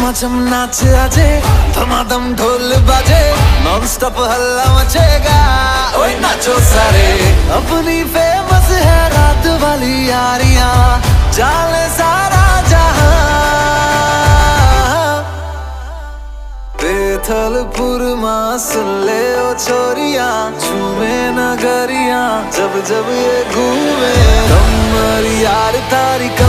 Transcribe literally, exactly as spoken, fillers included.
झमाझम नाच आजे, धमाधम ढोल बाजे, नॉन स्टॉप हल्ला मचेगा। ओए नाचो सारे, अपनी फेमस है रात वाली यारियां, जाले सारा जहां। बेथलपुर मां सुन ले ओ छोरियां, झूमे नगरियां जब जब ये घूमे। कमर यार तारी